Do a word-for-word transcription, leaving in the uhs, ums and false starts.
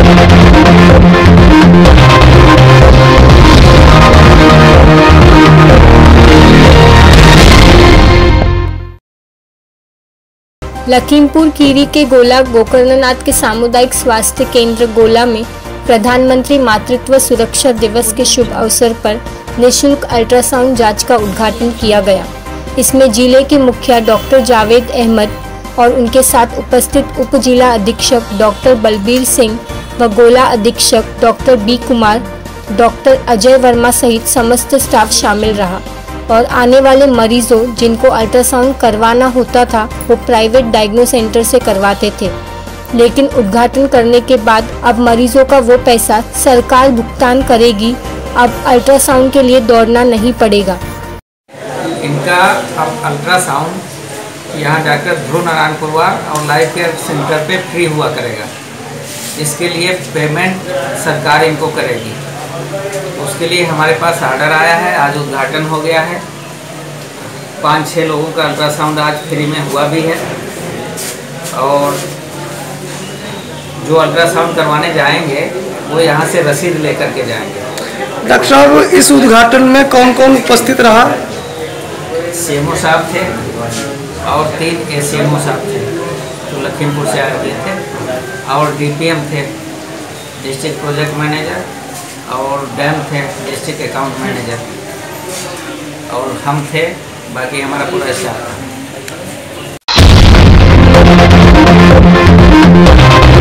लखीमपुर खीरी के गोला गोकर्णनाथ के सामुदायिक स्वास्थ्य केंद्र गोला में प्रधानमंत्री मातृत्व सुरक्षा दिवस के शुभ अवसर पर निःशुल्क अल्ट्रासाउंड जांच का उद्घाटन किया गया। इसमें जिले के मुखिया डॉक्टर जावेद अहमद और उनके साथ उपस्थित उप जिला अधीक्षक डॉक्टर बलबीर सिंह व गोला अधीक्षक doctor B Kumar, doctor Ajay Verma सहित समस्त स्टाफ शामिल रहा और आने वाले मरीजों जिनको अल्ट्रासाउंड करवाना होता था वो प्राइवेट डायग्नो सेंटर से करवाते थे, लेकिन उद्घाटन करने के बाद अब मरीजों का वो पैसा सरकार भुगतान करेगी। अब अल्ट्रासाउंड के लिए दौड़ना नहीं पड़ेगा। इनका अब अल्ट्रासाउंड यहाँ जाकर ध्रुव नारायण पुरवार और लाइफ केयर सेंटर पे फ्री हुआ करेगा। इसके लिए पेमेंट सरकार इनको करेगी। उसके लिए हमारे पास ऑर्डर आया है, आज उद्घाटन हो गया है। पाँच छः लोगों का अल्ट्रासाउंड आज फ्री में हुआ भी है और जो अल्ट्रासाउंड करवाने जाएंगे वो यहाँ से रसीद लेकर के जाएंगे। डॉक्टर साहब, इस उद्घाटन में कौन कौन उपस्थित रहा? सीएमओ साहब थे और तीन एसीएमओ साहब थे जो लखीमपुर से आए हुए थे और डीपीएम थे, डिस्ट्रिक्ट प्रोजेक्ट मैनेजर, और डैम थे डिस्ट्रिक्ट अकाउंट मैनेजर, और हम थे, बाकी हमारा पूरा स्टाफ था।